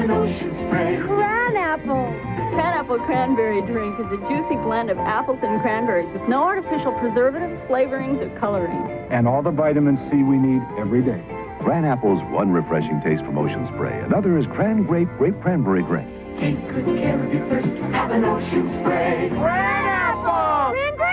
an ocean spray. Cranapple. Cranapple cranberry drink is a juicy blend of apples and cranberries with no artificial preservatives, flavorings, or coloring. And all the vitamin C we need every day. Cranapple one refreshing taste from Ocean Spray. Another is Cran Grape Cranberry Grape. Take good care of your thirst. Have an ocean spray. Cranapple!